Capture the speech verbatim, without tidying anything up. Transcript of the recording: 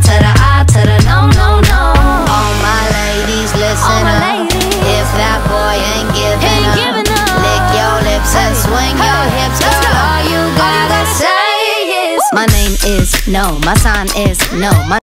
to the I to the no, no, no. All my ladies, listen my up. ladies. If that boy ain't giving Ain't up, giving up. lick your lips and swing Hey, your hips, let's girl. go. All you gotta say is, my name is no, my sign is no. My